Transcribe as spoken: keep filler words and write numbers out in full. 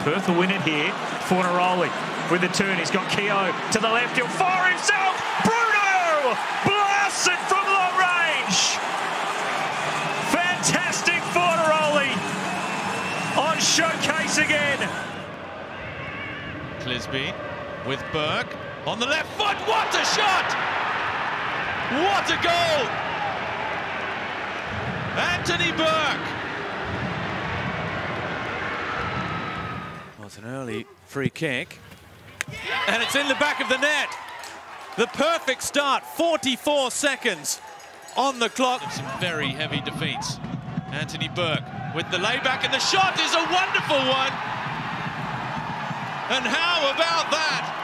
Perth will win it here. Fornaroli with the turn. He's got Keogh to the left. He'll fire himself. Bruno blasts it from long range. Fantastic Fornaroli on showcase again. Clisby with Burke on the left foot. What a shot! What a goal! Anthony Burke. Well, it's an early free kick. And it's in the back of the net. The perfect start, forty-four seconds on the clock. Some very heavy defeats. Anthony Burke with the layback, and the shot is a wonderful one. And how about that?